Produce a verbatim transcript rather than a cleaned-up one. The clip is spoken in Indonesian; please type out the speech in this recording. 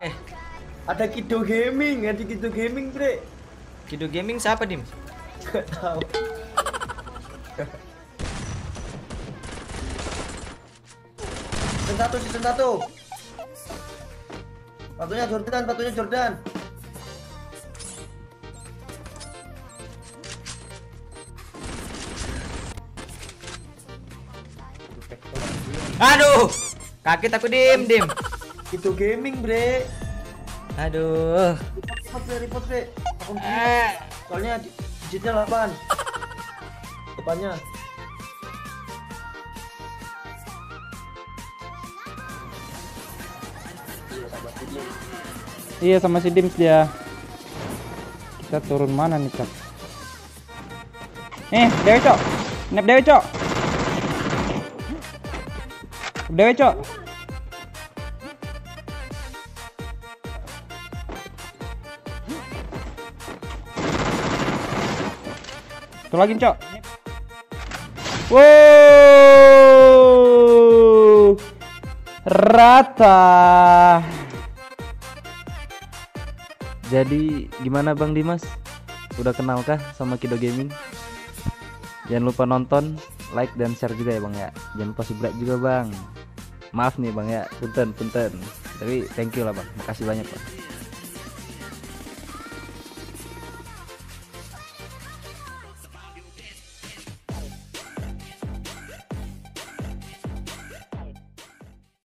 Eh, Ada Kido Gaming, ada Kido Gaming, Bre. Kido Gaming siapa, Dim? Gak tahu. Season satu, season satu. Patunya Jordan, patunya Jordan. Aduh, kaget aku, Dim, Dim. Kido Gaming, Bre. Aduh. Report, Bre, report, Bre. Akun dia. Eh, Soalnya digitnya delapan. Depannya. Iya sama si Dims dia. Kita turun mana nih, Cok? Eh, Dewe, Cok. Nep Dewe, Cok. Dewe, Cok. Tuh lagi, Cok. Wow. Rata. Jadi gimana Bang Dimas? Udah kenalkah sama Kido Gaming? Jangan lupa nonton, like dan share juga ya Bang ya. Jangan lupa subscribe juga Bang. Maaf nih Bang ya, punten punten. Tapi thank you lah Bang. Makasih banyak Bang.